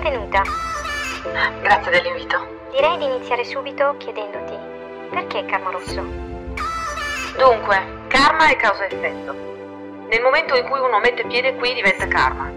Benvenuta. Grazie dell'invito. Direi di iniziare subito chiedendoti perché Karma Rosso? Dunque, karma è causa-effetto. Nel momento in cui uno mette piede qui diventa karma.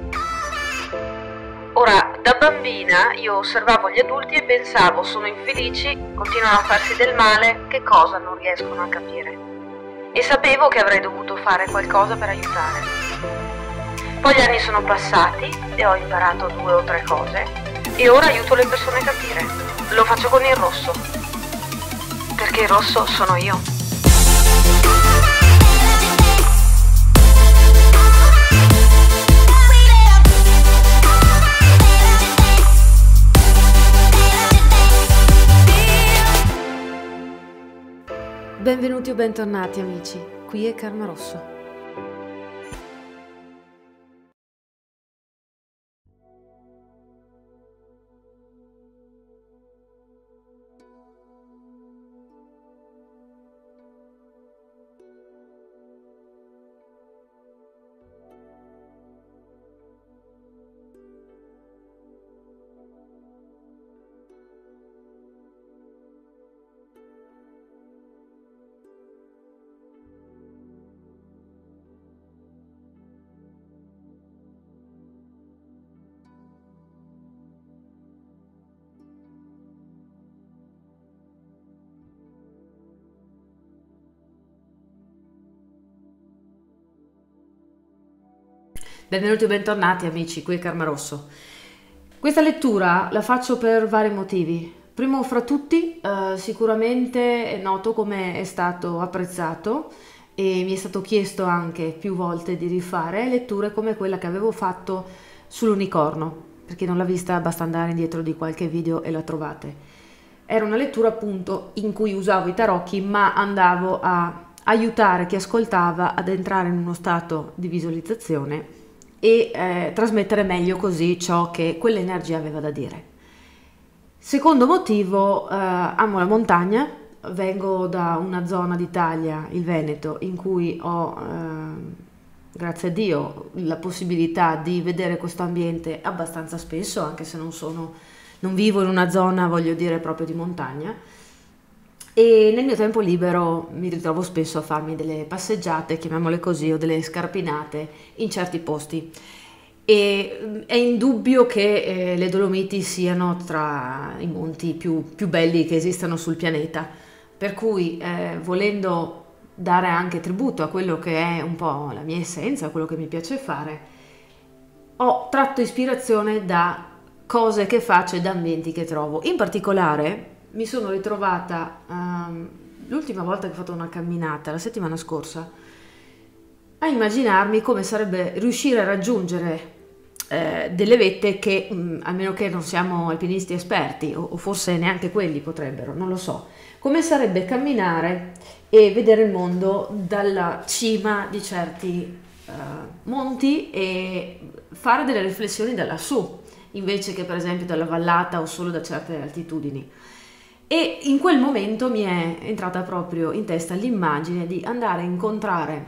Ora, da bambina io osservavo gli adulti e pensavo, sono infelici, continuano a farsi del male, che cosa non riescono a capire. E sapevo che avrei dovuto fare qualcosa per aiutare. Poi gli anni sono passati e ho imparato 2 o 3 cose e ora aiuto le persone a capire. Lo faccio con il rosso, perché il rosso sono io. Benvenuti o bentornati amici, qui è Karma Rosso. Benvenuti o bentornati amici, qui è Karma Rosso. Questa lettura la faccio per vari motivi. Primo fra tutti, sicuramente è noto come è stato apprezzato e mi è stato chiesto anche più volte di rifare letture come quella che avevo fatto sull'unicorno. Per chi non l'ha vista basta andare indietro di qualche video e la trovate. Era una lettura appunto in cui usavo i tarocchi ma andavo a aiutare chi ascoltava ad entrare in uno stato di visualizzazione e trasmettere meglio così ciò che quell'energia aveva da dire. Secondo motivo, amo la montagna, vengo da una zona d'Italia, il Veneto, in cui ho, grazie a Dio, la possibilità di vedere questo ambiente abbastanza spesso, anche se non vivo in una zona, voglio dire, proprio di montagna. E nel mio tempo libero mi ritrovo spesso a farmi delle passeggiate, chiamiamole così, o delle scarpinate in certi posti. E è indubbio che le Dolomiti siano tra i monti più belli che esistano sul pianeta, per cui volendo dare anche tributo a quello che è un po' la mia essenza, quello che mi piace fare, ho tratto ispirazione da cose che faccio e da ambienti che trovo. In particolare mi sono ritrovata l'ultima volta che ho fatto una camminata, la settimana scorsa, a immaginarmi come sarebbe riuscire a raggiungere delle vette che, a meno che non siamo alpinisti esperti, o forse neanche quelli potrebbero, non lo so, come sarebbe camminare e vedere il mondo dalla cima di certi monti e fare delle riflessioni da lassù, invece che per esempio dalla vallata o solo da certe altitudini. E in quel momento mi è entrata proprio in testa l'immagine di andare a incontrare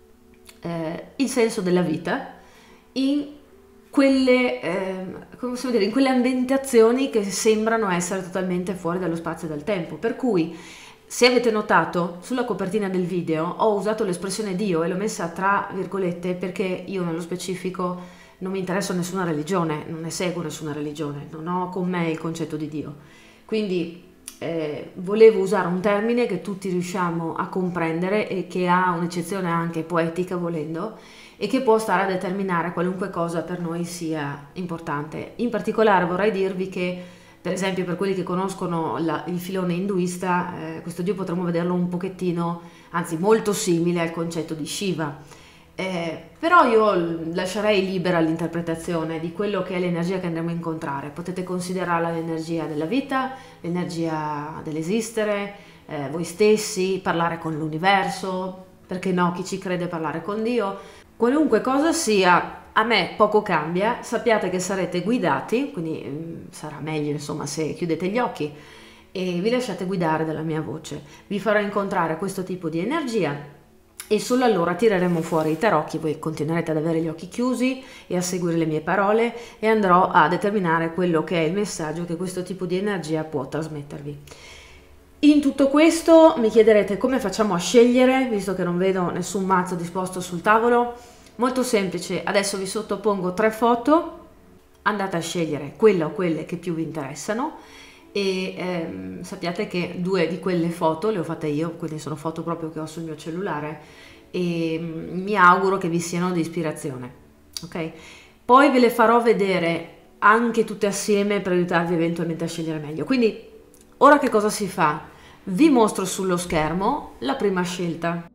il senso della vita in quelle, come possiamo dire, in quelle ambientazioni che sembrano essere totalmente fuori dallo spazio e dal tempo. Per cui, se avete notato, sulla copertina del video ho usato l'espressione Dio e l'ho messa tra virgolette perché io nello specifico non mi interessa nessuna religione, non ne seguo nessuna religione, non ho con me il concetto di Dio. Quindi volevo usare un termine che tutti riusciamo a comprendere e che ha un'eccezione anche poetica volendo e che può stare a determinare qualunque cosa per noi sia importante. In particolare vorrei dirvi che, per esempio, per quelli che conoscono il filone induista, questo Dio potremmo vederlo un pochettino, anzi molto simile al concetto di Shiva. Però io lascerei libera l'interpretazione di quello che è l'energia che andremo a incontrare. Potete considerarla l'energia della vita, l'energia dell'esistere, voi stessi, parlare con l'universo, perché no, chi ci crede parlare con Dio. Qualunque cosa sia, a me poco cambia, sappiate che sarete guidati, quindi sarà meglio insomma se chiudete gli occhi e vi lasciate guidare dalla mia voce. Vi farò incontrare questo tipo di energia e solo allora tireremo fuori i tarocchi. Voi continuerete ad avere gli occhi chiusi e a seguire le mie parole e andrò a determinare quello che è il messaggio che questo tipo di energia può trasmettervi. In tutto questo mi chiederete come facciamo a scegliere, visto che non vedo nessun mazzo disposto sul tavolo. Molto semplice, adesso vi sottopongo 3 foto, andate a scegliere quella o quelle che più vi interessano e sappiate che 2 di quelle foto le ho fatte io, quindi sono foto proprio che ho sul mio cellulare e mi auguro che vi siano di ispirazione, ok? Poi ve le farò vedere anche tutte assieme per aiutarvi eventualmente a scegliere meglio. Quindi ora che cosa si fa? Vi mostro sullo schermo la prima scelta.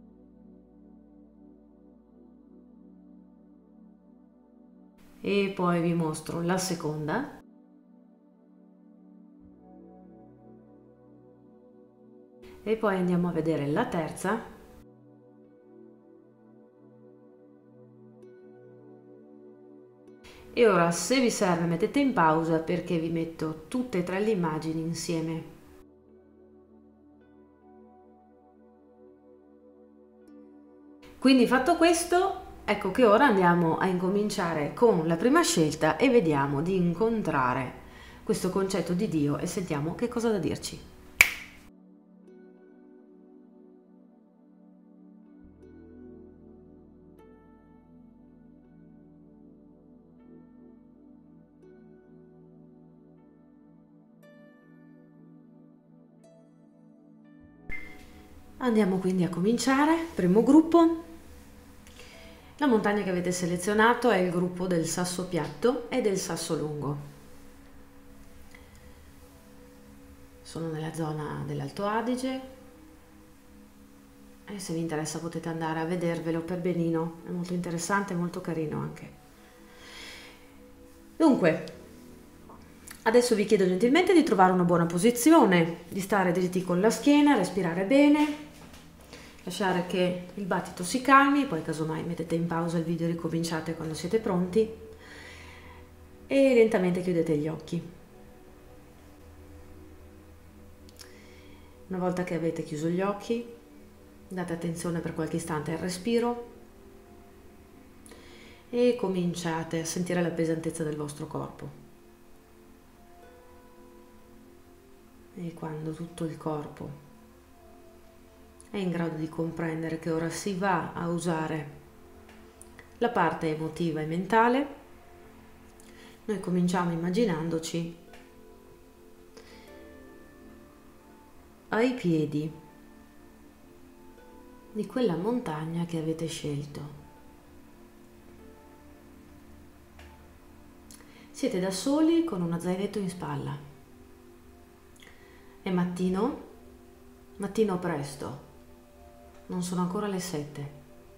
E poi vi mostro la seconda. E poi andiamo a vedere la terza. E ora, se vi serve, mettete in pausa perché vi metto tutte e 3 le immagini insieme. Quindi fatto questo, ecco che ora andiamo a incominciare con la prima scelta e vediamo di incontrare questo concetto di Dio e sentiamo che cosa ha da dirci. Andiamo quindi a cominciare. Primo gruppo. La montagna che avete selezionato è il gruppo del sasso piatto e del sasso lungo. Sono nella zona dell'Alto Adige e se vi interessa potete andare a vedervelo per benino, è molto interessante e molto carino anche. Dunque, adesso vi chiedo gentilmente di trovare una buona posizione, di stare dritti con la schiena, respirare bene, lasciare che il battito si calmi, poi casomai mettete in pausa il video e ricominciate quando siete pronti e lentamente chiudete gli occhi. Una volta che avete chiuso gli occhi, date attenzione per qualche istante al respiro e cominciate a sentire la pesantezza del vostro corpo. E quando tutto il corpo è in grado di comprendere che ora si va a usare la parte emotiva e mentale, noi cominciamo immaginandoci ai piedi di quella montagna che avete scelto. Siete da soli con uno zainetto in spalla. È mattino presto. Non sono ancora le 7.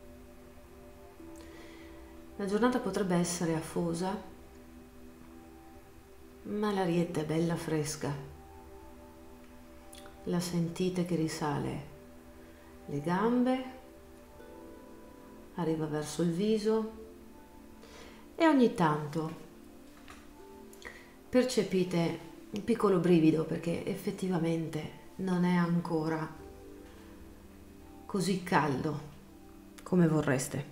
La giornata potrebbe essere afosa, ma l'arietta è bella fresca. La sentite che risale le gambe, arriva verso il viso e ogni tanto percepite un piccolo brivido perché effettivamente non è ancora così caldo come vorreste.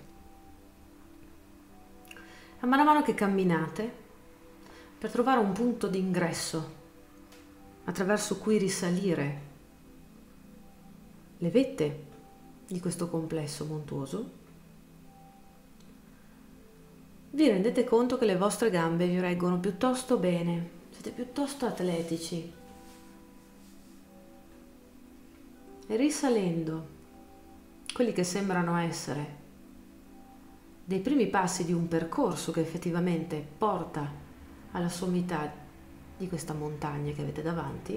A mano che camminate per trovare un punto d'ingresso attraverso cui risalire le vette di questo complesso montuoso, vi rendete conto che le vostre gambe vi reggono piuttosto bene, siete piuttosto atletici. E risalendo quelli che sembrano essere dei primi passi di un percorso che effettivamente porta alla sommità di questa montagna che avete davanti,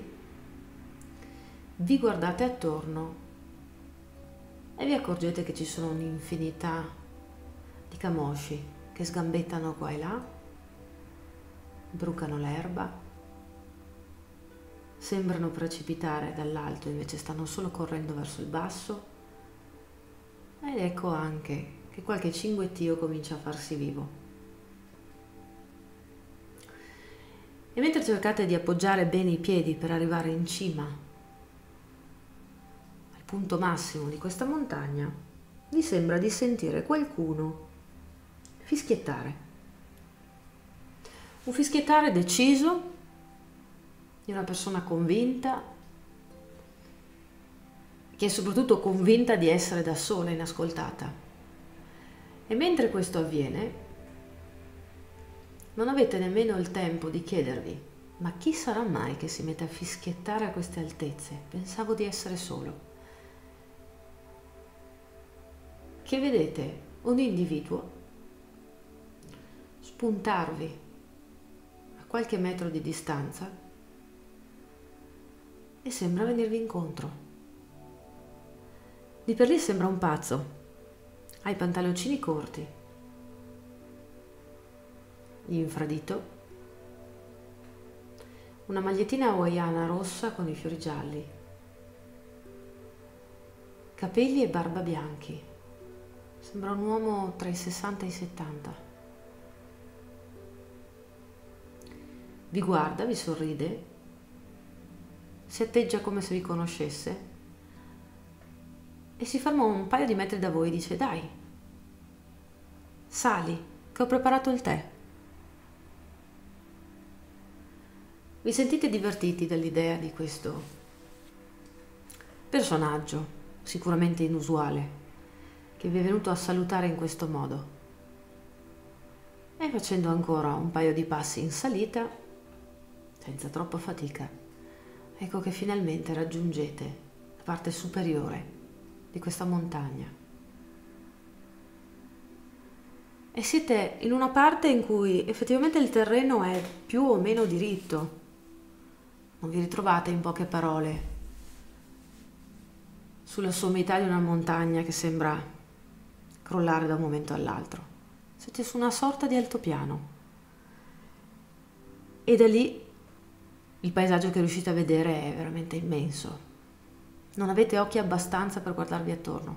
vi guardate attorno e vi accorgete che ci sono un'infinità di camosci che sgambettano qua e là, brucano l'erba, sembrano precipitare dall'alto, invece stanno solo correndo verso il basso. Ed ecco anche che qualche cinguettio comincia a farsi vivo. E mentre cercate di appoggiare bene i piedi per arrivare in cima, al punto massimo di questa montagna, vi sembra di sentire qualcuno fischiettare. Un fischiettare deciso di una persona convinta, che è soprattutto convinta di essere da sola, inascoltata. E mentre questo avviene, non avete nemmeno il tempo di chiedervi: ma chi sarà mai che si mette a fischiettare a queste altezze? Pensavo di essere solo. Che vedete un individuo spuntarvi a qualche metro di distanza e sembra venirvi incontro. Di per lì sembra un pazzo. Ha i pantaloncini corti, l'infradito, una magliettina hawaiana rossa con i fiori gialli, capelli e barba bianchi. Sembra un uomo tra i 60 e i 70. Vi guarda, vi sorride, si atteggia come se vi conoscesse e si ferma un paio di metri da voi e dice: dai, sali, che ho preparato il tè. Vi sentite divertiti dall'idea di questo personaggio, sicuramente inusuale, che vi è venuto a salutare in questo modo. E facendo ancora un paio di passi in salita, senza troppa fatica, ecco che finalmente raggiungete la parte superiore di questa montagna. E siete in una parte in cui effettivamente il terreno è più o meno diritto. Non vi ritrovate, in poche parole, sulla sommità di una montagna che sembra crollare da un momento all'altro. Siete su una sorta di altopiano e da lì il paesaggio che riuscite a vedere è veramente immenso. Non avete occhi abbastanza per guardarvi attorno.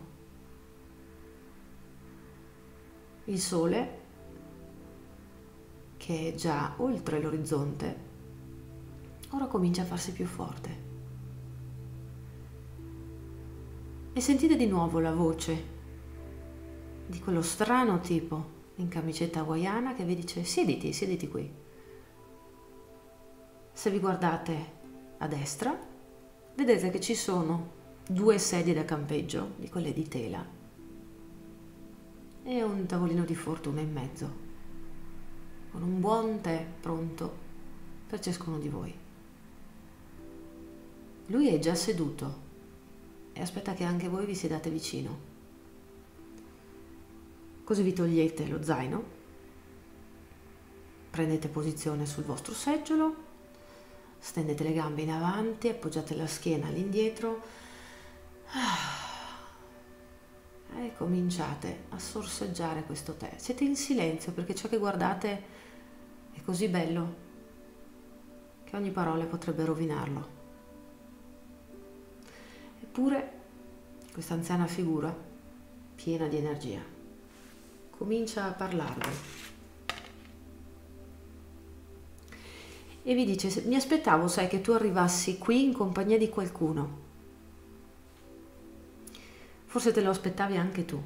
Il sole, che è già oltre l'orizzonte, ora comincia a farsi più forte. E sentite di nuovo la voce di quello strano tipo in camicetta hawaiana che vi dice: siediti, siediti qui. Se vi guardate a destra, vedete che ci sono 2 sedie da campeggio, di quelle di tela, e un tavolino di fortuna in mezzo, con un buon tè pronto per ciascuno di voi. Lui è già seduto e aspetta che anche voi vi siedate vicino. Così vi togliete lo zaino, prendete posizione sul vostro seggiolo, stendete le gambe in avanti, appoggiate la schiena all'indietro e cominciate a sorseggiare questo tè. Siete in silenzio perché ciò che guardate è così bello che ogni parola potrebbe rovinarlo. Eppure questa anziana figura, piena di energia, comincia a parlarvi e vi dice: mi aspettavo, sai, che tu arrivassi qui in compagnia di qualcuno. Forse te lo aspettavi anche tu.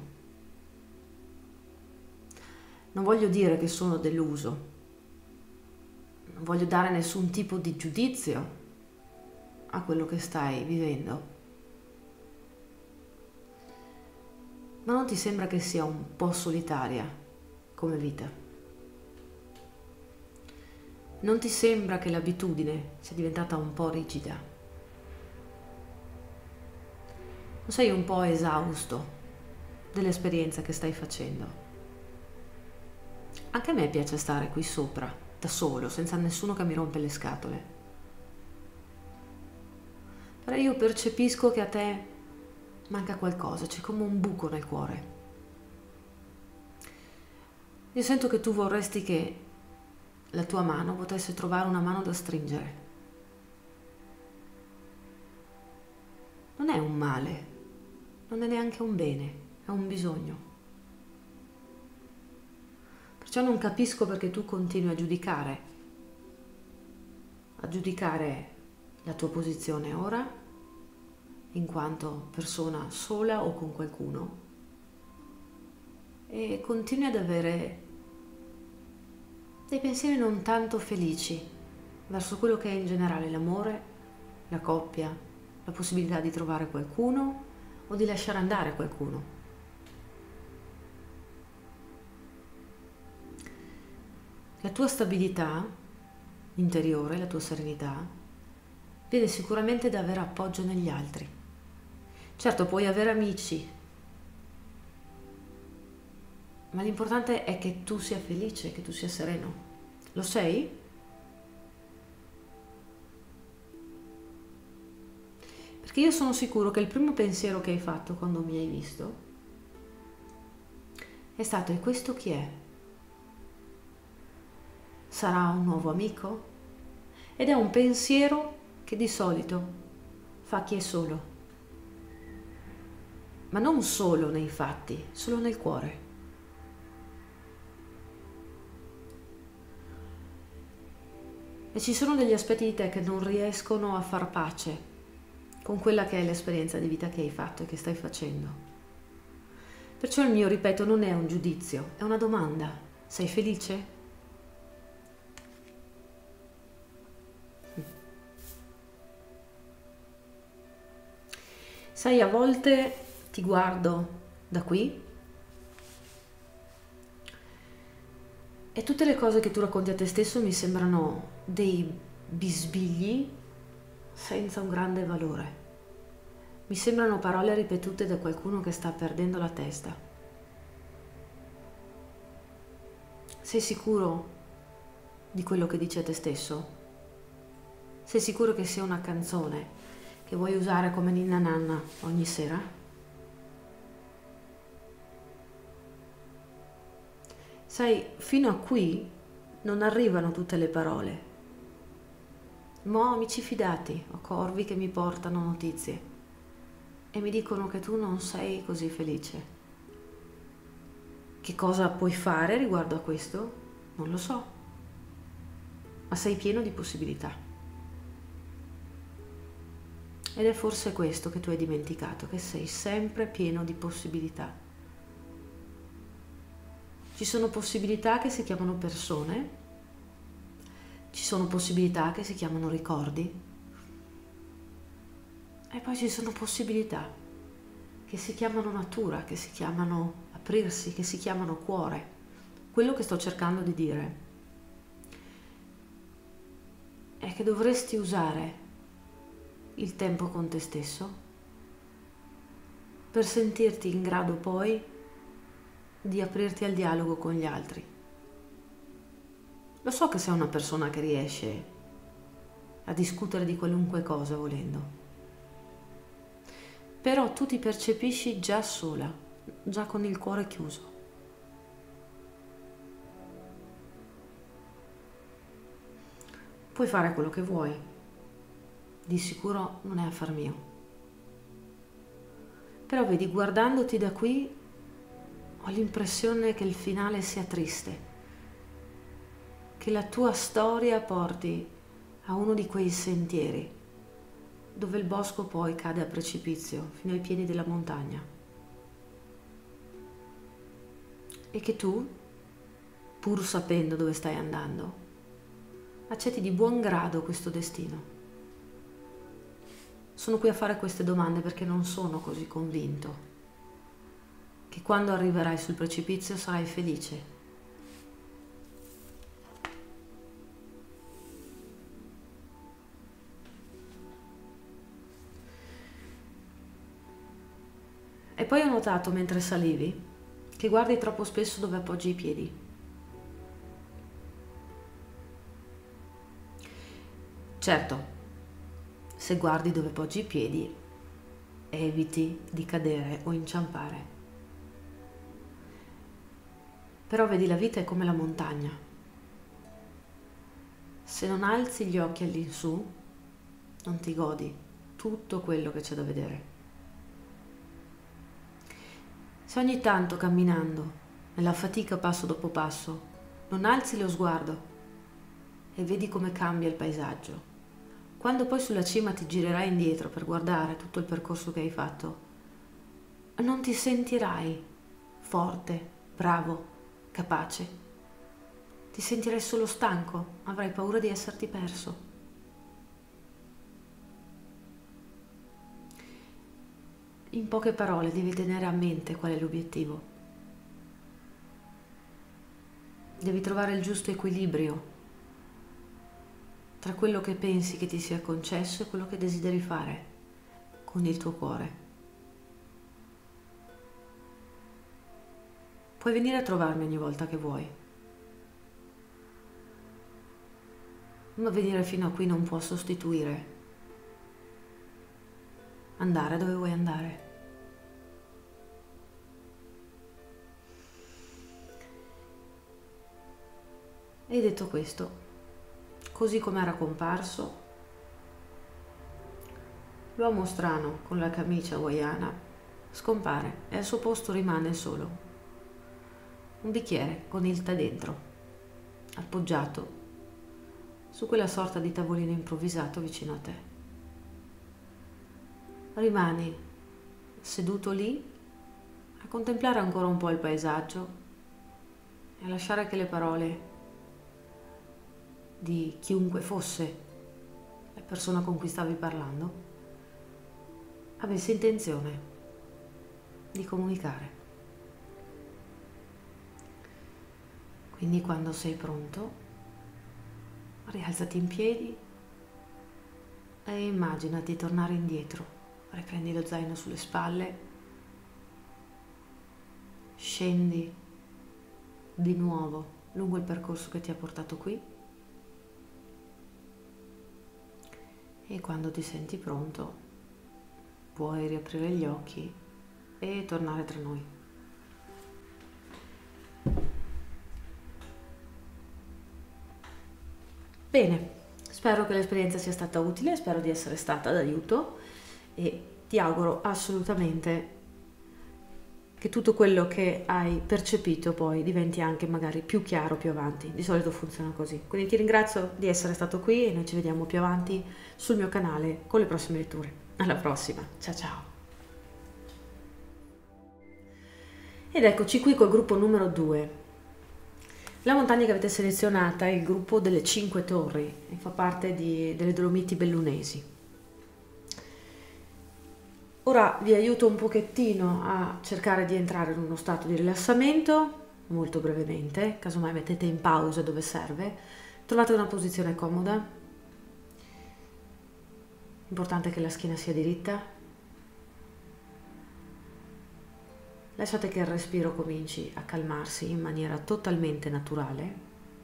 Non voglio dire che sono deluso, non voglio dare nessun tipo di giudizio a quello che stai vivendo, ma non ti sembra che sia un po' solitaria come vita? Non ti sembra che l'abitudine sia diventata un po' rigida? Non sei un po' esausto dell'esperienza che stai facendo? Anche a me piace stare qui sopra, da solo, senza nessuno che mi rompe le scatole. Però io percepisco che a te manca qualcosa, c'è come un buco nel cuore. Io sento che tu vorresti che la tua mano potesse trovare una mano da stringere. Non è un male, non è neanche un bene, è un bisogno. Perciò non capisco perché tu continui a giudicare la tua posizione ora, in quanto persona sola o con qualcuno, e continui ad avere dei pensieri non tanto felici verso quello che è in generale l'amore, la coppia, la possibilità di trovare qualcuno o di lasciare andare qualcuno. La tua stabilità interiore, la tua serenità, viene sicuramente da avere appoggio negli altri. Certo, puoi avere amici, ma l'importante è che tu sia felice, che tu sia sereno. Lo sei? Perché io sono sicuro che il primo pensiero che hai fatto quando mi hai visto è stato: e questo chi è? Sarà un nuovo amico? Ed è un pensiero che di solito fa chi è solo, ma non solo nei fatti, solo nel cuore. E ci sono degli aspetti di te che non riescono a far pace con quella che è l'esperienza di vita che hai fatto e che stai facendo. Perciò il mio, ripeto, non è un giudizio, è una domanda. Sei felice? Sai, a volte ti guardo da qui e tutte le cose che tu racconti a te stesso mi sembrano dei bisbigli senza un grande valore. Mi sembrano parole ripetute da qualcuno che sta perdendo la testa. Sei sicuro di quello che dici a te stesso? Sei sicuro che sia una canzone che vuoi usare come ninna nanna ogni sera? Sai, fino a qui non arrivano tutte le parole. Ma ho amici fidati, ho corvi che mi portano notizie e mi dicono che tu non sei così felice. Che cosa puoi fare riguardo a questo? Non lo so, ma sei pieno di possibilità. Ed è forse questo che tu hai dimenticato, che sei sempre pieno di possibilità. Ci sono possibilità che si chiamano persone, ci sono possibilità che si chiamano ricordi, e poi ci sono possibilità che si chiamano natura, che si chiamano aprirsi, che si chiamano cuore. Quello che sto cercando di dire è che dovresti usare il tempo con te stesso per sentirti in grado poi di aprirti al dialogo con gli altri. Lo so che sei una persona che riesce a discutere di qualunque cosa volendo, però tu ti percepisci già sola, già con il cuore chiuso. Puoi fare quello che vuoi, di sicuro non è affar mio. Però vedi, guardandoti da qui ho l'impressione che il finale sia triste, che la tua storia porti a uno di quei sentieri dove il bosco poi cade a precipizio fino ai piedi della montagna e che tu, pur sapendo dove stai andando, accetti di buon grado questo destino. Sono qui a fare queste domande perché non sono così convinto che quando arriverai sul precipizio sarai felice. E poi ho notato mentre salivi che guardi troppo spesso dove appoggi i piedi. Certo, se guardi dove poggi i piedi, eviti di cadere o inciampare. Però vedi, la vita è come la montagna. Se non alzi gli occhi all'insù, non ti godi tutto quello che c'è da vedere. Se ogni tanto camminando, nella fatica passo dopo passo, non alzi lo sguardo e vedi come cambia il paesaggio, quando poi sulla cima ti girerai indietro per guardare tutto il percorso che hai fatto, non ti sentirai forte, bravo, capace. Ti sentirai solo stanco, avrai paura di esserti perso. In poche parole devi tenere a mente qual è l'obiettivo. Devi trovare il giusto equilibrio tra quello che pensi che ti sia concesso e quello che desideri fare con il tuo cuore. Puoi venire a trovarmi ogni volta che vuoi, ma venire fino a qui non può sostituire andare dove vuoi andare. E detto questo, così come era comparso, l'uomo strano con la camicia hawaiana scompare e al suo posto rimane solo un bicchiere con il tè dentro, appoggiato su quella sorta di tavolino improvvisato vicino a te. Rimani seduto lì a contemplare ancora un po' il paesaggio e a lasciare che le parole di chiunque fosse la persona con cui stavi parlando avesse intenzione di comunicare. Quindi quando sei pronto, rialzati in piedi e immaginati tornare indietro. Riprendi lo zaino sulle spalle, scendi di nuovo lungo il percorso che ti ha portato qui e quando ti senti pronto puoi riaprire gli occhi e tornare tra noi. Bene, spero che l'esperienza sia stata utile, spero di essere stata d'aiuto e ti auguro assolutamente che tutto quello che hai percepito poi diventi anche magari più chiaro più avanti. Di solito funziona così. Quindi ti ringrazio di essere stato qui e noi ci vediamo più avanti sul mio canale con le prossime letture. Alla prossima, ciao ciao! Ed eccoci qui col gruppo numero 2. La montagna che avete selezionata è il gruppo delle 5 Torri e fa parte delle Dolomiti Bellunesi. Ora vi aiuto un pochettino a cercare di entrare in uno stato di rilassamento, molto brevemente, casomai mettete in pausa dove serve, trovate una posizione comoda, importante che la schiena sia diritta, lasciate che il respiro cominci a calmarsi in maniera totalmente naturale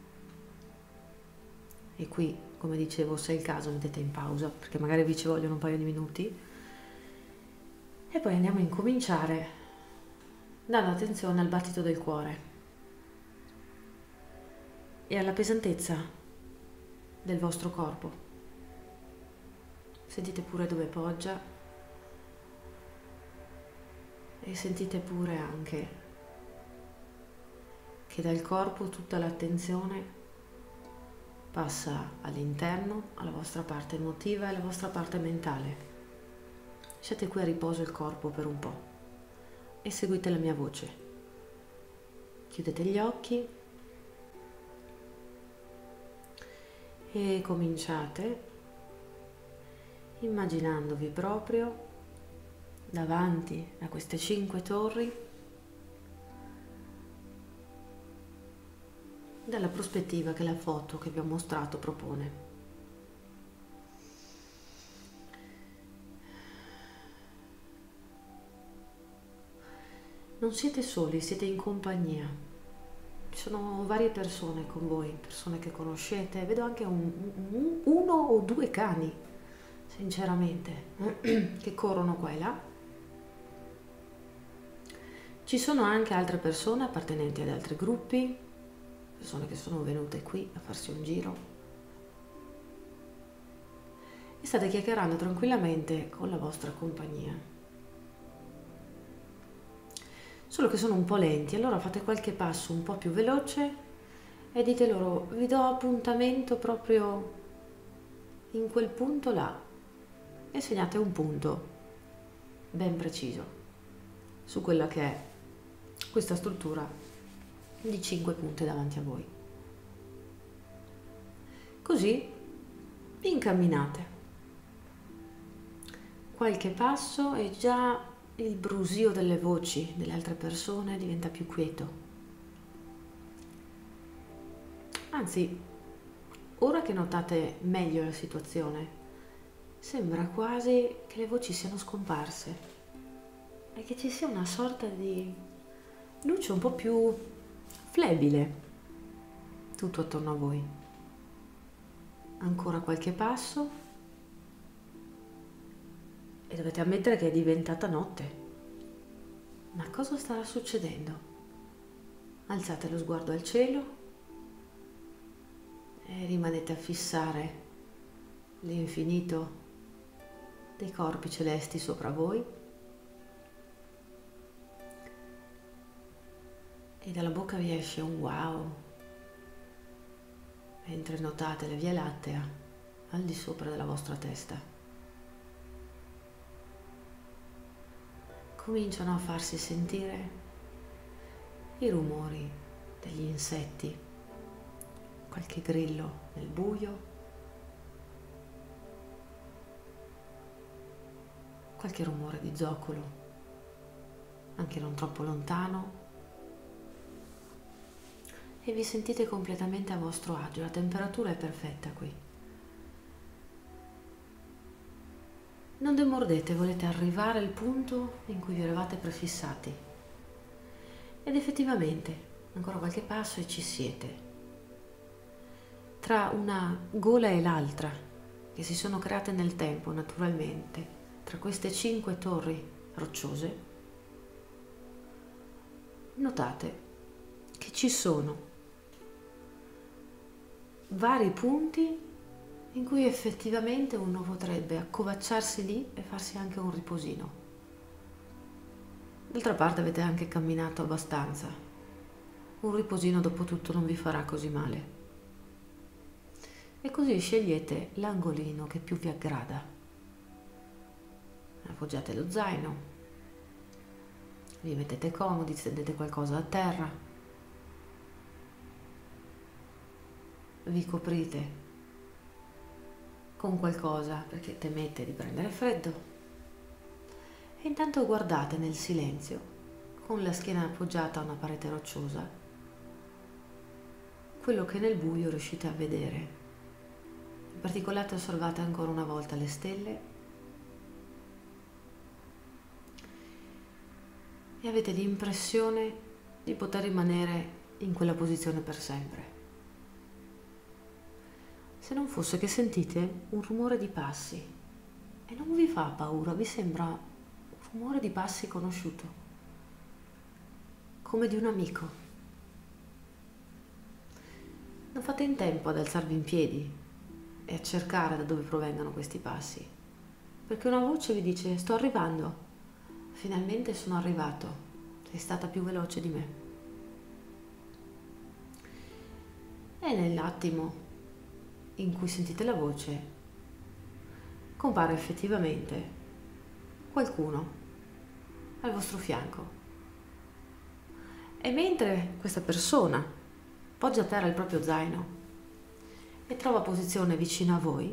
e qui, come dicevo, se è il caso mettete in pausa perché magari vi ci vogliono un paio di minuti. E poi andiamo a incominciare dando attenzione al battito del cuore e alla pesantezza del vostro corpo. Sentite pure dove poggia e sentite pure anche che dal corpo tutta l'attenzione passa all'interno, alla vostra parte emotiva e alla vostra parte mentale. Lasciate qui a riposo il corpo per un po' e seguite la mia voce. Chiudete gli occhi e cominciate immaginandovi proprio davanti a queste 5 torri dalla prospettiva che la foto che vi ho mostrato propone. Non siete soli, siete in compagnia. Ci sono varie persone con voi, persone che conoscete. Vedo anche uno o due cani, sinceramente, che corrono qua e là. Ci sono anche altre persone appartenenti ad altri gruppi, persone che sono venute qui a farsi un giro. E state chiacchierando tranquillamente con la vostra compagnia. Solo che sono un po' lenti, allora fate qualche passo un po' più veloce e dite loro: vi do appuntamento proprio in quel punto là, e segnate un punto ben preciso su quella che è questa struttura di 5 punte davanti a voi. Così vi incamminate. Qualche passo e già il brusio delle voci delle altre persone diventa più quieto. Anzi, ora che notate meglio la situazione, sembra quasi che le voci siano scomparse e che ci sia una sorta di luce un po' più flebile tutto attorno a voi. Ancora qualche passo e dovete ammettere che è diventata notte. Ma cosa starà succedendo? Alzate lo sguardo al cielo e rimanete a fissare l'infinito dei corpi celesti sopra voi e dalla bocca vi esce un wow mentre notate la Via Lattea al di sopra della vostra testa. Cominciano a farsi sentire i rumori degli insetti, qualche grillo nel buio, qualche rumore di zoccolo, anche non troppo lontano, e vi sentite completamente a vostro agio. La temperatura è perfetta qui. Non demordete, volete arrivare al punto in cui vi eravate prefissati. Ed effettivamente, ancora qualche passo e ci siete. Tra una gola e l'altra, che si sono create nel tempo naturalmente, tra queste 5 torri rocciose, notate che ci sono vari punti in cui effettivamente uno potrebbe accovacciarsi lì e farsi anche un riposino. D'altra parte avete anche camminato abbastanza. Un riposino dopo tutto non vi farà così male. E così scegliete l'angolino che più vi aggrada. Appoggiate lo zaino, vi mettete comodi, stendete qualcosa a terra, vi coprite con qualcosa perché temete di prendere freddo e intanto guardate nel silenzio, con la schiena appoggiata a una parete rocciosa, quello che nel buio riuscite a vedere. In particolare osservate ancora una volta le stelle e avete l'impressione di poter rimanere in quella posizione per sempre. Se non fosse che sentite un rumore di passi e non vi fa paura, vi sembra un rumore di passi conosciuto, come di un amico. Non fate in tempo ad alzarvi in piedi e a cercare da dove provengono questi passi, perché una voce vi dice: sto arrivando, finalmente sono arrivato, sei stata più veloce di me. E nell'attimo in cui sentite la voce compare effettivamente qualcuno al vostro fianco, e mentre questa persona poggia a terra il proprio zaino e trova posizione vicino a voi,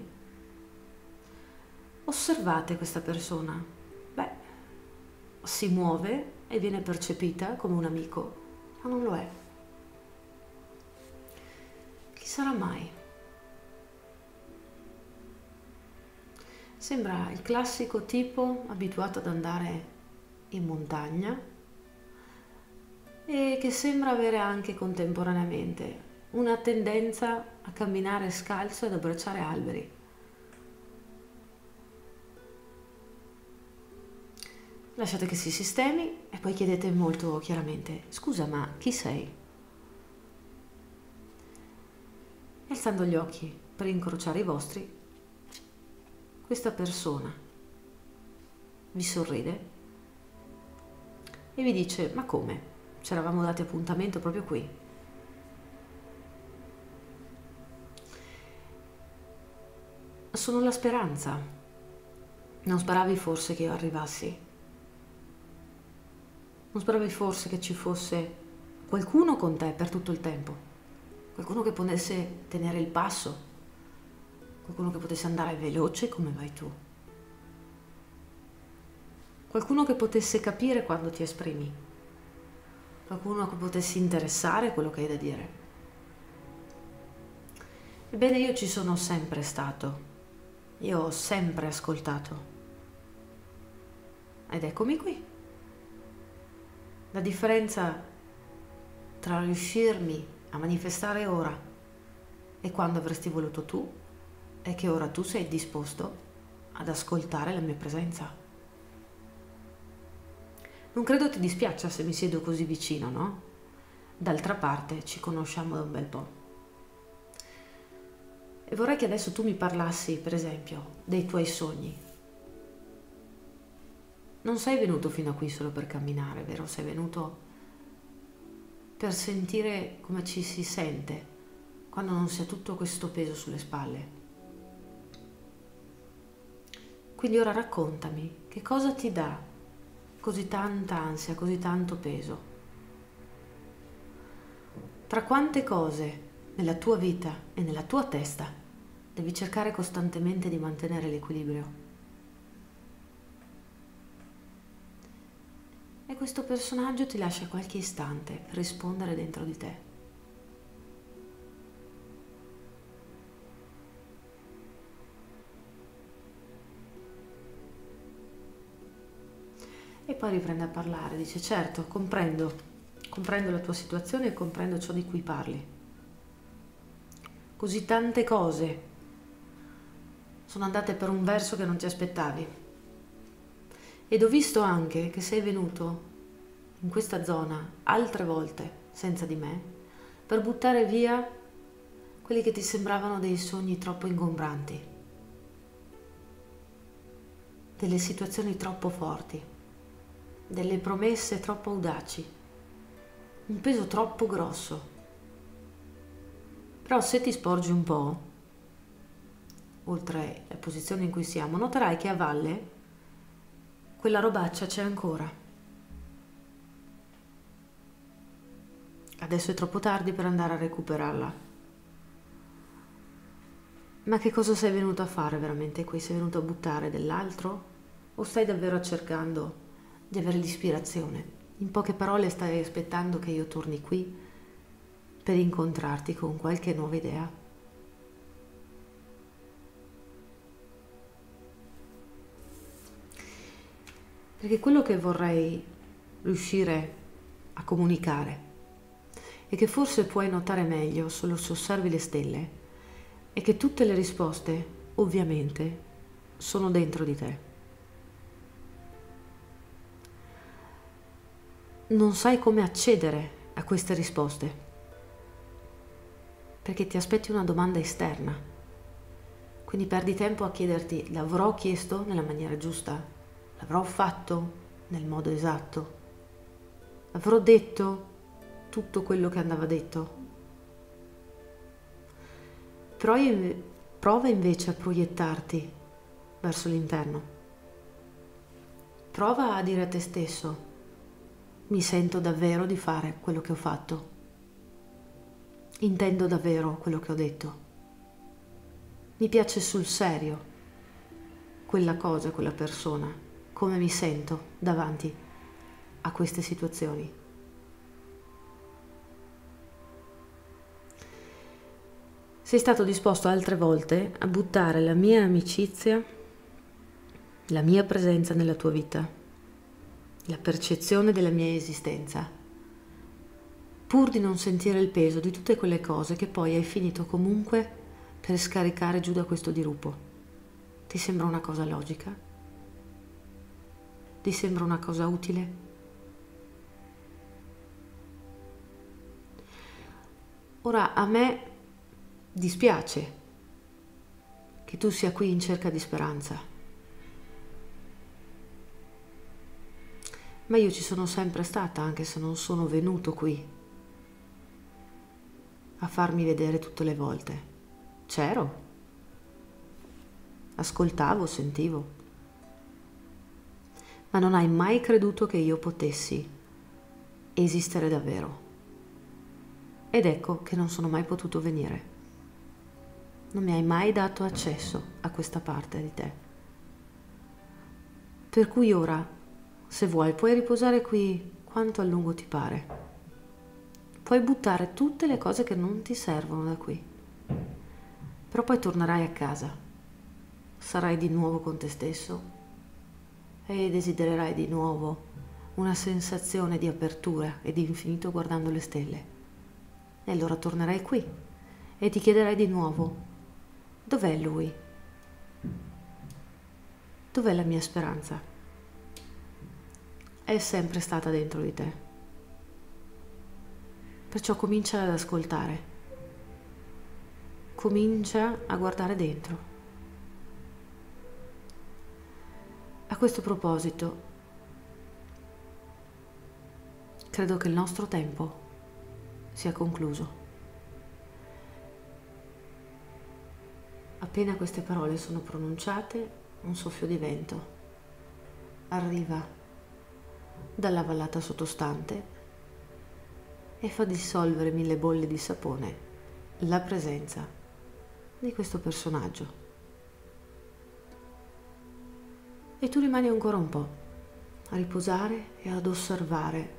osservate questa persona. Beh, si muove e viene percepita come un amico, ma non lo è. Chi sarà mai? Sembra il classico tipo abituato ad andare in montagna e che sembra avere anche contemporaneamente una tendenza a camminare scalzo ed abbracciare alberi. Lasciate che si sistemi e poi chiedete molto chiaramente: scusa, ma chi sei? E alzando gli occhi per incrociare i vostri, questa persona vi sorride e vi dice: ma come? Ci eravamo dati appuntamento proprio qui. Sono la Speranza. Non speravi forse che io arrivassi? Non speravi forse che ci fosse qualcuno con te per tutto il tempo, qualcuno che potesse tenere il passo, qualcuno che potesse andare veloce come vai tu, qualcuno che potesse capire quando ti esprimi, qualcuno che potesse interessare quello che hai da dire. Ebbene, io ci sono sempre stato, io ho sempre ascoltato. Ed eccomi qui. La differenza tra riuscirmi a manifestare ora e quando avresti voluto tu è che ora tu sei disposto ad ascoltare la mia presenza. Non credo ti dispiaccia se mi siedo così vicino, no? D'altra parte ci conosciamo da un bel po'. E vorrei che adesso tu mi parlassi, per esempio, dei tuoi sogni. Non sei venuto fino a qui solo per camminare, vero? Sei venuto per sentire come ci si sente quando non si ha tutto questo peso sulle spalle. Quindi ora raccontami, che cosa ti dà così tanta ansia, così tanto peso? Tra quante cose nella tua vita e nella tua testa devi cercare costantemente di mantenere l'equilibrio? E questo personaggio ti lascia qualche istante per rispondere dentro di te. E poi riprende a parlare, dice: certo, comprendo la tua situazione e comprendo ciò di cui parli. Così tante cose sono andate per un verso che non ti aspettavi. Ed ho visto anche che sei venuto in questa zona altre volte senza di me per buttare via quelli che ti sembravano dei sogni troppo ingombranti, delle situazioni troppo forti, delle promesse troppo audaci, un peso troppo grosso. Però se ti sporgi un po', oltre la posizione in cui siamo, noterai che a valle quella robaccia c'è ancora. Adesso è troppo tardi per andare a recuperarla. Ma che cosa sei venuto a fare veramente qui? Sei venuto a buttare dell'altro? O stai davvero cercando di avere l'ispirazione? In poche parole, stai aspettando che io torni qui per incontrarti con qualche nuova idea? Perché quello che vorrei riuscire a comunicare e che forse puoi notare meglio solo se osservi le stelle è che tutte le risposte, ovviamente, sono dentro di te. Non sai come accedere a queste risposte perché ti aspetti una domanda esterna. Quindi perdi tempo a chiederti: l'avrò chiesto nella maniera giusta? L'avrò fatto nel modo esatto? Avrò detto tutto quello che andava detto? Prova invece a proiettarti verso l'interno. Prova a dire a te stesso: mi sento davvero di fare quello che ho fatto? Intendo davvero quello che ho detto? Mi piace sul serio quella cosa, quella persona? Come mi sento davanti a queste situazioni? Sei stato disposto altre volte a buttare la mia amicizia, la mia presenza nella tua vita, la percezione della mia esistenza, pur di non sentire il peso di tutte quelle cose che poi hai finito comunque per scaricare giù da questo dirupo. Ti sembra una cosa logica? Ti sembra una cosa utile? Ora, a me dispiace che tu sia qui in cerca di speranza, ma io ci sono sempre stata, anche se non sono venuto qui a farmi vedere tutte le volte. C'ero, ascoltavo, sentivo, ma non hai mai creduto che io potessi esistere davvero. ed ecco che non sono mai potuto venire. Non mi hai mai dato accesso a questa parte di te. Per cui ora, se vuoi, puoi riposare qui quanto a lungo ti pare. Puoi buttare tutte le cose che non ti servono da qui. Però poi tornerai a casa. Sarai di nuovo con te stesso e desidererai di nuovo una sensazione di apertura e di infinito guardando le stelle. E allora tornerai qui e ti chiederai di nuovo: dov'è lui? Dov'è la mia speranza? È sempre stata dentro di te. Perciò comincia ad ascoltare. Comincia a guardare dentro. A questo proposito, credo che il nostro tempo sia concluso. Appena queste parole sono pronunciate, un soffio di vento arriva dalla vallata sottostante e fa dissolvere 1000 bolle di sapone la presenza di questo personaggio. E tu rimani ancora un po' a riposare e ad osservare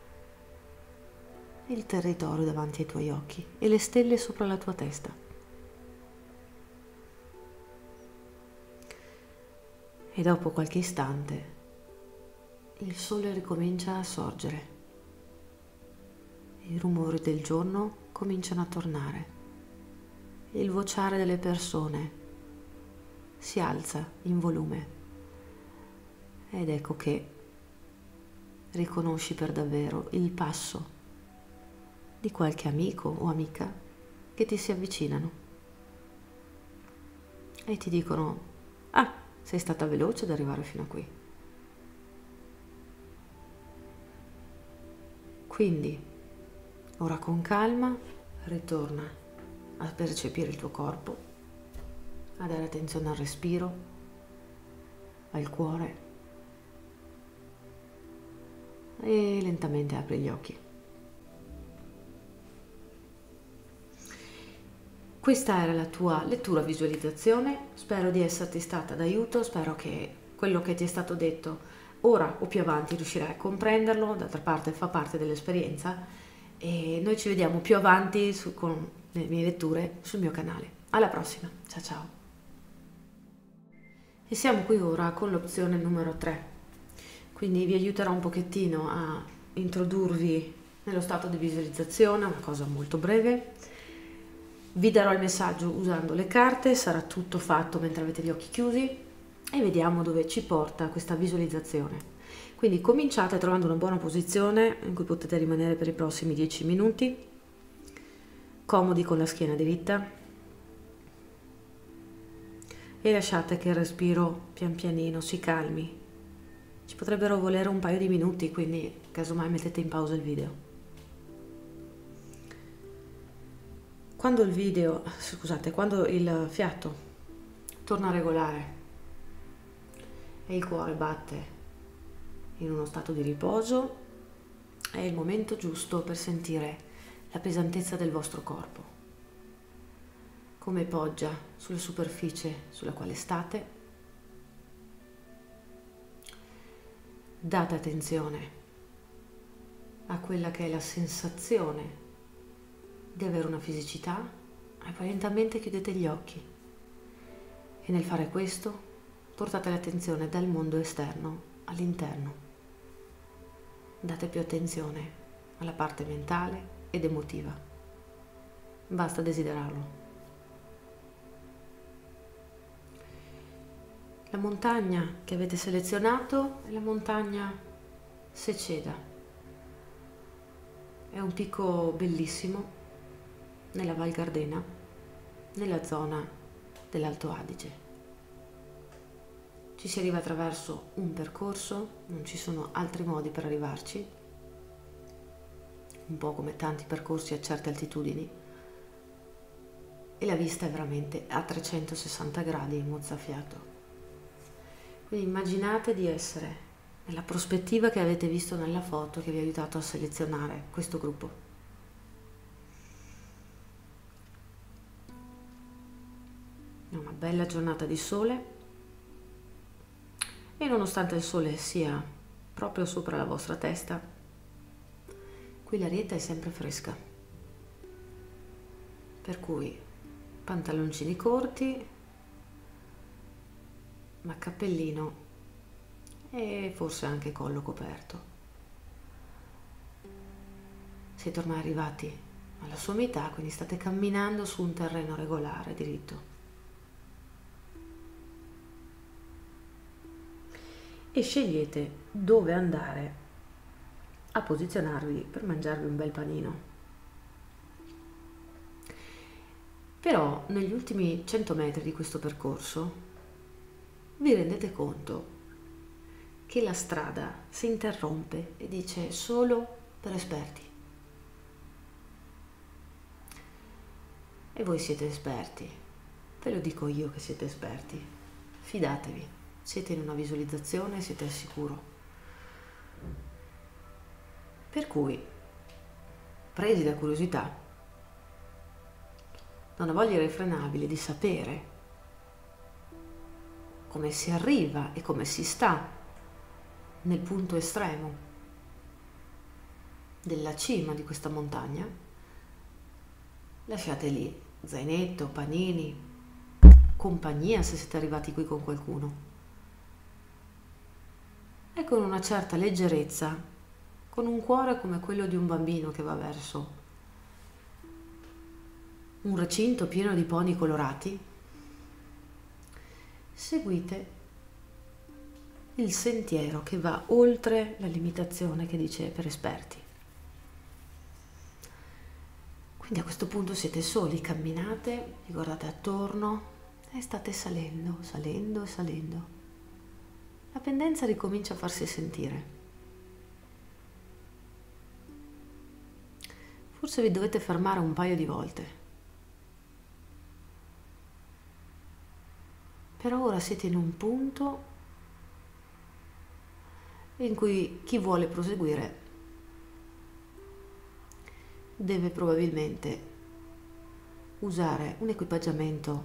il territorio davanti ai tuoi occhi e le stelle sopra la tua testa. E dopo qualche istante il sole ricomincia a sorgere. I rumori del giorno cominciano a tornare. Il vociare delle persone si alza in volume. Ed ecco che riconosci per davvero il passo di qualche amico o amica che ti si avvicinano e ti dicono: ah, sei stata veloce ad arrivare fino a qui. Quindi ora con calma ritorna a percepire il tuo corpo, a dare attenzione al respiro, al cuore e lentamente apri gli occhi. Questa era la tua lettura visualizzazione, spero di esserti stata d'aiuto, spero che quello che ti è stato detto ora o più avanti riuscirai a comprenderlo, d'altra parte fa parte dell'esperienza e noi ci vediamo più avanti con le mie letture sul mio canale. Alla prossima, ciao ciao! E siamo qui ora con l'opzione numero 3, quindi vi aiuterò un pochettino a introdurvi nello stato di visualizzazione, una cosa molto breve. Vi darò il messaggio usando le carte, sarà tutto fatto mentre avete gli occhi chiusi e vediamo dove ci porta questa visualizzazione. Quindi cominciate trovando una buona posizione in cui potete rimanere per i prossimi 10 minuti, comodi con la schiena diritta e lasciate che il respiro pian pianino si calmi. Ci potrebbero volere un paio di minuti, quindi casomai mettete in pausa il video. Quando il fiato torna regolare e il cuore batte in uno stato di riposo, è il momento giusto per sentire la pesantezza del vostro corpo, come poggia sulla superficie sulla quale state. Date attenzione a quella che è la sensazione di avere una fisicità e poi lentamente chiudete gli occhi e nel fare questo portate l'attenzione dal mondo esterno all'interno. Date più attenzione alla parte mentale ed emotiva. Basta desiderarlo. La montagna che avete selezionato è la montagna Seceda. È un picco bellissimo nella Val Gardena, nella zona dell'Alto Adige. Ci si arriva attraverso un percorso, non ci sono altri modi per arrivarci, un po' come tanti percorsi a certe altitudini, e la vista è veramente a 360 gradi mozzafiato. Quindi immaginate di essere nella prospettiva che avete visto nella foto che vi ha aiutato a selezionare questo gruppo. bella giornata di sole e nonostante il sole sia proprio sopra la vostra testa, qui l'arietta è sempre fresca. Per cui pantaloncini corti, ma cappellino e forse anche collo coperto. Siete ormai arrivati alla sommità, quindi state camminando su un terreno regolare, diritto. E scegliete dove andare a posizionarvi per mangiarvi un bel panino. Però negli ultimi 100 metri di questo percorso vi rendete conto che la strada si interrompe e dice solo per esperti. E voi siete esperti, ve lo dico io che siete esperti, fidatevi, siete in una visualizzazione, siete al sicuro. Per cui, presi da curiosità, da una voglia irrefrenabile di sapere come si arriva e come si sta nel punto estremo della cima di questa montagna, lasciate lì zainetto, panini, compagnia se siete arrivati qui con qualcuno, e con una certa leggerezza, con un cuore come quello di un bambino che va verso un recinto pieno di pony colorati, seguite il sentiero che va oltre la limitazione che dice per esperti. Quindi a questo punto siete soli, camminate, vi guardate attorno e state salendo, salendo e salendo. La pendenza ricomincia a farsi sentire. Forse vi dovete fermare un paio di volte. Però ora siete in un punto in cui chi vuole proseguire deve probabilmente usare un equipaggiamento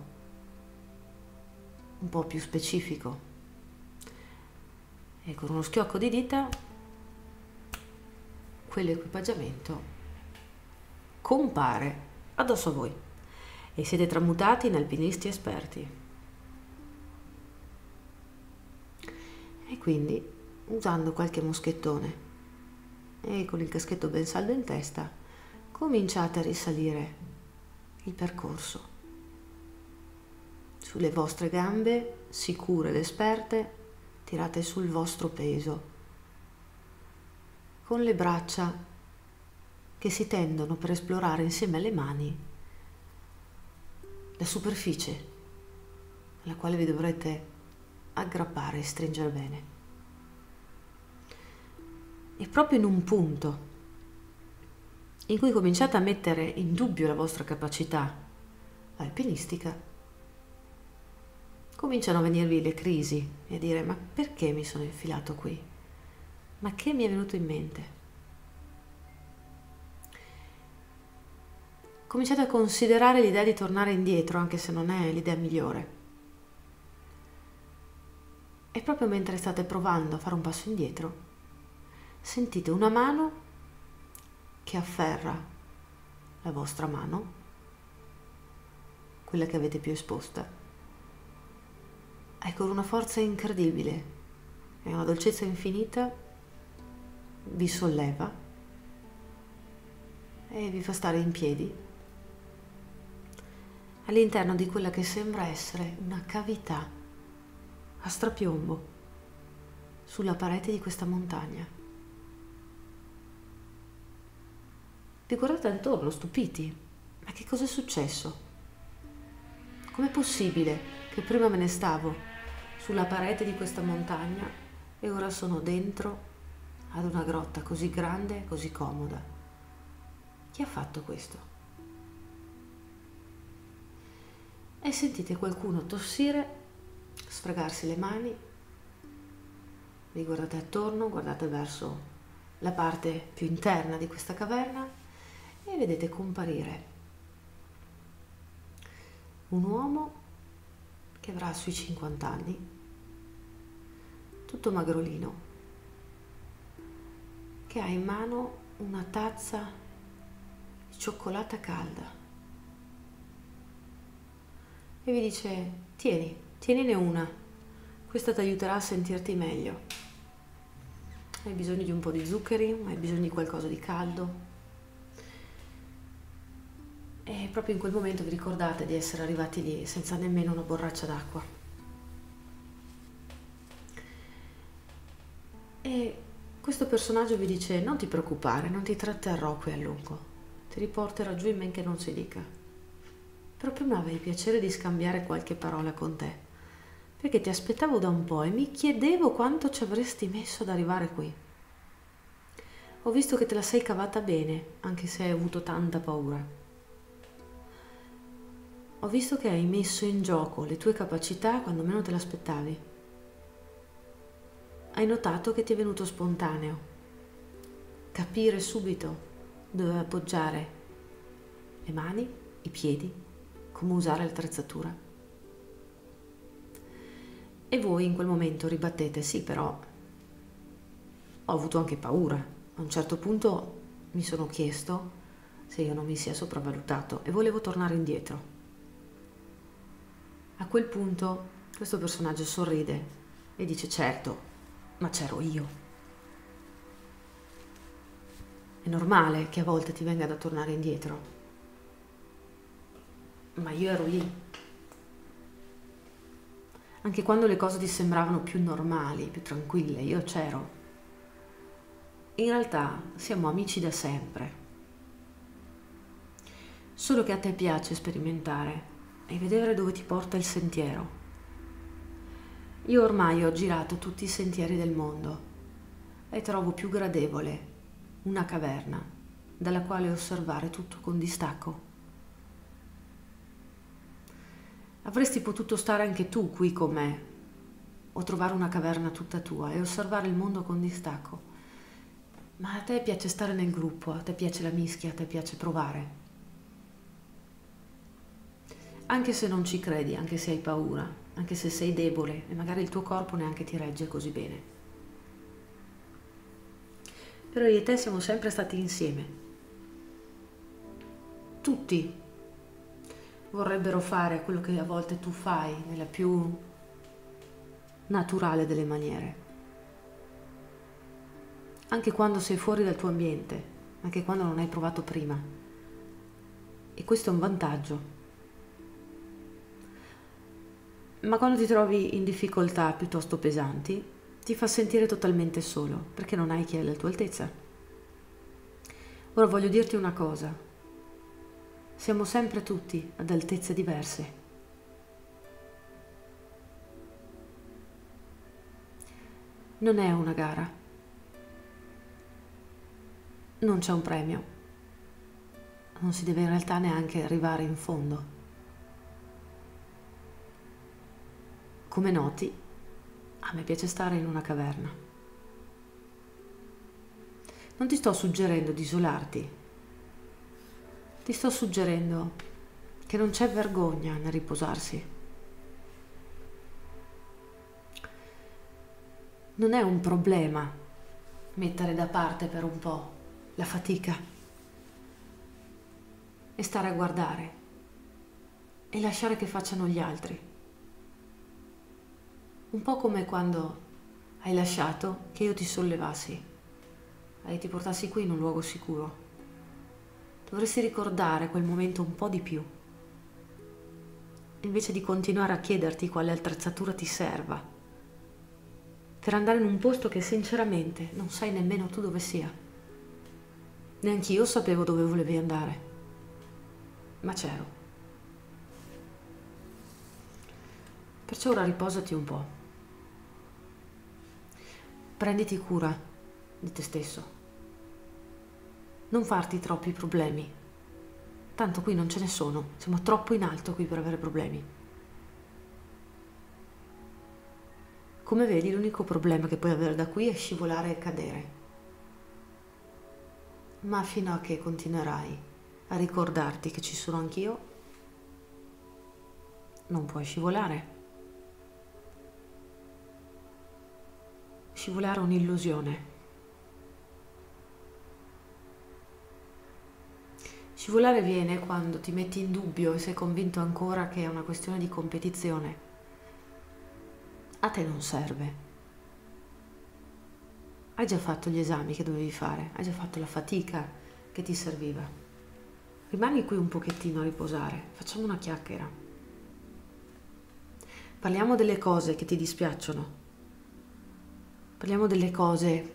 un po' più specifico e con uno schiocco di dita quell'equipaggiamento compare addosso a voi e siete tramutati in alpinisti esperti. E quindi, usando qualche moschettone e con il caschetto ben saldo in testa, cominciate a risalire il percorso. Sulle vostre gambe, sicure ed esperte, tirate sul vostro peso, con le braccia che si tendono per esplorare insieme alle mani la superficie alla quale vi dovrete aggrappare e stringere bene. E proprio in un punto in cui cominciate a mettere in dubbio la vostra capacità alpinistica, cominciano a venirvi le crisi e a dire: ma perché mi sono infilato qui? Ma che mi è venuto in mente? Cominciate a considerare l'idea di tornare indietro, anche se non è l'idea migliore. E proprio mentre state provando a fare un passo indietro, sentite una mano che afferra la vostra mano, quella che avete più esposta, e con una forza incredibile e una dolcezza infinita vi solleva e vi fa stare in piedi all'interno di quella che sembra essere una cavità a strapiombo sulla parete di questa montagna. Vi guardate attorno, stupiti. Ma che cosa è successo? Com'è possibile che prima me ne stavo sulla parete di questa montagna e ora sono dentro ad una grotta così grande e così comoda? Chi ha fatto questo? E sentite qualcuno tossire, sfregarsi le mani, vi guardate attorno, guardate verso la parte più interna di questa caverna e vedete comparire un uomo che avrà sui 50 anni, tutto magrolino, che ha in mano una tazza di cioccolata calda e vi dice: tienine una, questa ti aiuterà a sentirti meglio. Hai bisogno di un po' di zuccheri, hai bisogno di qualcosa di caldo. E proprio in quel momento vi ricordate di essere arrivati lì senza nemmeno una borraccia d'acqua. E questo personaggio vi dice: non ti preoccupare, non ti tratterrò qui a lungo, ti riporterò giù in men che non si dica. Però prima avevi piacere di scambiare qualche parola con te, perché ti aspettavo da un po' e mi chiedevo quanto ci avresti messo ad arrivare qui. Ho visto che te la sei cavata bene, anche se hai avuto tanta paura. Ho visto che hai messo in gioco le tue capacità quando meno te l'aspettavi. Hai notato che ti è venuto spontaneo capire subito dove appoggiare le mani, i piedi, come usare l'attrezzatura. E voi in quel momento ribattete: sì, però ho avuto anche paura. A un certo punto mi sono chiesto se io non mi sia sopravvalutato e volevo tornare indietro. A quel punto questo personaggio sorride e dice: certo, ma c'ero io. È normale che a volte ti venga da tornare indietro, ma io ero lì. Anche quando le cose ti sembravano più normali, più tranquille, io c'ero. In realtà siamo amici da sempre. Solo che a te piace sperimentare e vedere dove ti porta il sentiero. Io ormai ho girato tutti i sentieri del mondo e trovo più gradevole una caverna dalla quale osservare tutto con distacco. Avresti potuto stare anche tu qui con me o trovare una caverna tutta tua e osservare il mondo con distacco, ma a te piace stare nel gruppo, a te piace la mischia, a te piace provare. Anche se non ci credi, anche se hai paura, anche se sei debole e magari il tuo corpo neanche ti regge così bene. Però io e te siamo sempre stati insieme. Tutti vorrebbero fare quello che a volte tu fai nella più naturale delle maniere. Anche quando sei fuori dal tuo ambiente, anche quando non hai provato prima. E questo è un vantaggio. Ma quando ti trovi in difficoltà piuttosto pesanti, ti fa sentire totalmente solo, perché non hai chi è alla tua altezza. Ora voglio dirti una cosa: siamo sempre tutti ad altezze diverse. Non è una gara, non c'è un premio, non si deve in realtà neanche arrivare in fondo. Come noti, a me piace stare in una caverna. Non ti sto suggerendo di isolarti, ti sto suggerendo che non c'è vergogna nel riposarsi. Non è un problema mettere da parte per un po' la fatica e stare a guardare e lasciare che facciano gli altri. Un po' come quando hai lasciato che io ti sollevassi e ti portassi qui in un luogo sicuro. Dovresti ricordare quel momento un po' di più, invece di continuare a chiederti quale attrezzatura ti serva per andare in un posto che sinceramente non sai nemmeno tu dove sia. Neanch'io sapevo dove volevi andare, ma c'ero. Perciò ora riposati un po'. Prenditi cura di te stesso. Non farti troppi problemi. Tanto qui non ce ne sono. Siamo troppo in alto qui per avere problemi. Come vedi, l'unico problema che puoi avere da qui è scivolare e cadere. Ma fino a che continuerai a ricordarti che ci sono anch'io, non puoi scivolare. Scivolare è un'illusione. Scivolare viene quando ti metti in dubbio e sei convinto ancora che è una questione di competizione. A te non serve. Hai già fatto gli esami che dovevi fare, hai già fatto la fatica che ti serviva. Rimani qui un pochettino a riposare, facciamo una chiacchiera. Parliamo delle cose che ti dispiacciono. Parliamo delle cose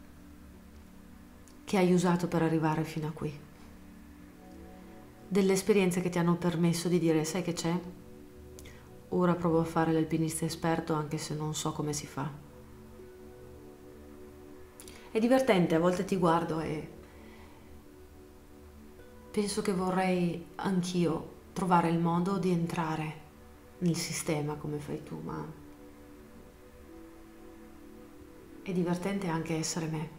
che hai usato per arrivare fino a qui. Delle esperienze che ti hanno permesso di dire, sai che c'è? Ora provo a fare l'alpinista esperto anche se non so come si fa. È divertente, a volte ti guardo e penso che vorrei anch'io trovare il modo di entrare nel sistema come fai tu, ma è divertente anche essere me.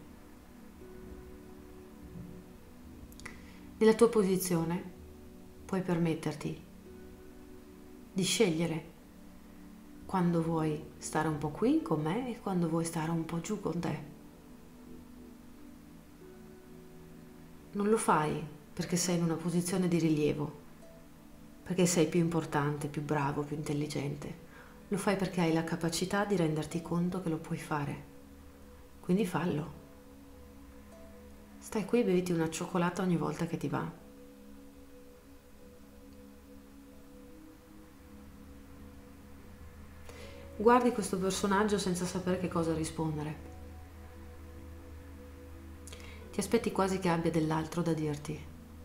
Nella tua posizione puoi permetterti di scegliere quando vuoi stare un po' qui con me e quando vuoi stare un po' giù con te. Non lo fai perché sei in una posizione di rilievo, perché sei più importante, più bravo, più intelligente. Lo fai perché hai la capacità di renderti conto che lo puoi fare. Quindi fallo. Stai qui e beviti una cioccolata ogni volta che ti va. Guardi questo personaggio senza sapere che cosa rispondere. Ti aspetti quasi che abbia dell'altro da dirti.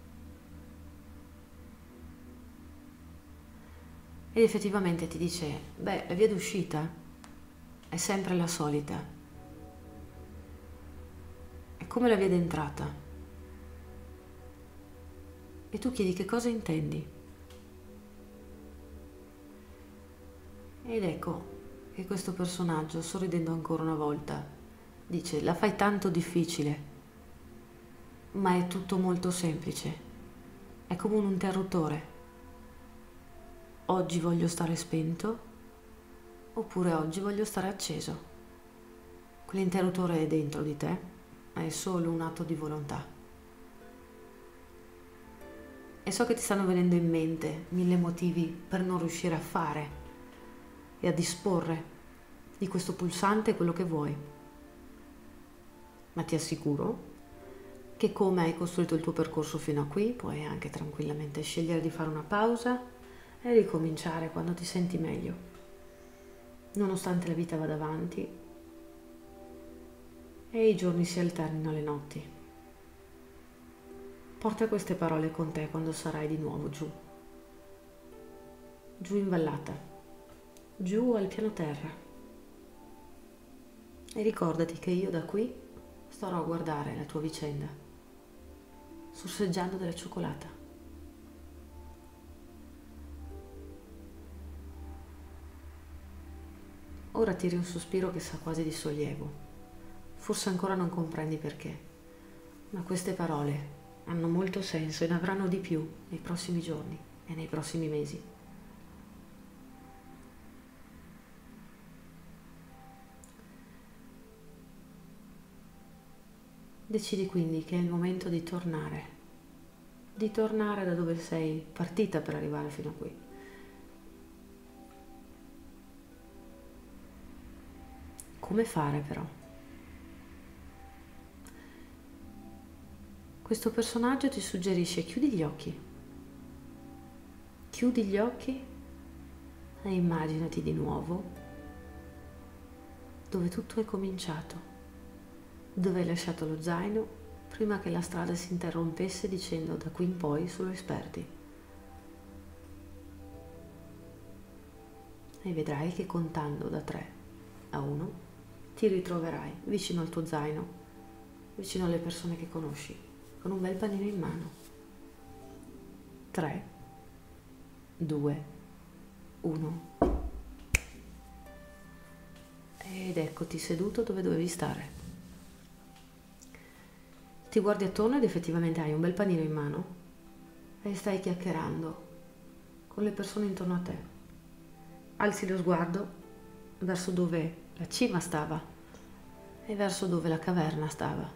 Ed effettivamente ti dice, beh, la via d'uscita è sempre la solita. È come la via d'entrata. E tu chiedi che cosa intendi. Ed ecco che questo personaggio, sorridendo ancora una volta, dice, la fai tanto difficile, ma è tutto molto semplice. È come un interruttore. Oggi voglio stare spento, oppure oggi voglio stare acceso. Quell'interruttore è dentro di te. È solo un atto di volontà. E so che ti stanno venendo in mente 1000 motivi per non riuscire a fare e a disporre di questo pulsante quello che vuoi. Ma ti assicuro che come hai costruito il tuo percorso fino a qui, puoi anche tranquillamente scegliere di fare una pausa e ricominciare quando ti senti meglio. Nonostante la vita vada avanti e i giorni si alternino alle notti. Porta queste parole con te quando sarai di nuovo giù. Giù in vallata, giù al piano terra. E ricordati che io da qui starò a guardare la tua vicenda, sorseggiando della cioccolata. Ora tiri un sospiro che sa quasi di sollievo. Forse ancora non comprendi perché, ma queste parole hanno molto senso e ne avranno di più nei prossimi giorni e nei prossimi mesi. Decidi quindi che è il momento di tornare da dove sei partita per arrivare fino a qui. Come fare però? Questo personaggio ti suggerisce chiudi gli occhi e immaginati di nuovo dove tutto è cominciato, dove hai lasciato lo zaino prima che la strada si interrompesse dicendo da qui in poi solo esperti. E vedrai che contando da 3 a 1 ti ritroverai vicino al tuo zaino, vicino alle persone che conosci, con un bel panino in mano. 3, 2, 1. Ed eccoti seduto dove dovevi stare. Ti guardi attorno ed effettivamente hai un bel panino in mano e stai chiacchierando con le persone intorno a te. Alzi lo sguardo verso dove la cima stava e verso dove la caverna stava.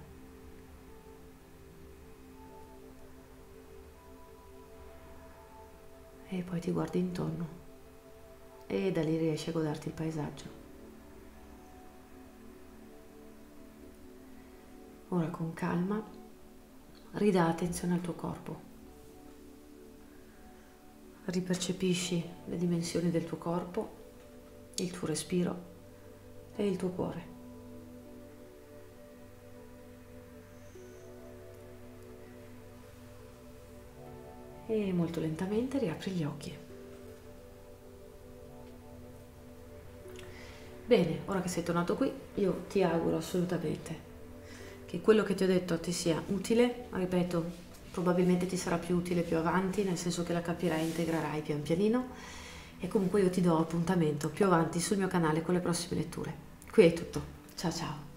E poi ti guardi intorno e da lì riesci a goderti il paesaggio. Ora con calma ridà attenzione al tuo corpo. Ripercepisci le dimensioni del tuo corpo, il tuo respiro e il tuo cuore. E molto lentamente riapri gli occhi. Bene, ora che sei tornato qui, io ti auguro assolutamente che quello che ti ho detto ti sia utile. Ripeto, probabilmente ti sarà più utile più avanti, nel senso che la capirai e integrerai pian pianino, e comunque io ti do appuntamento più avanti sul mio canale con le prossime letture. Qui è tutto, ciao ciao!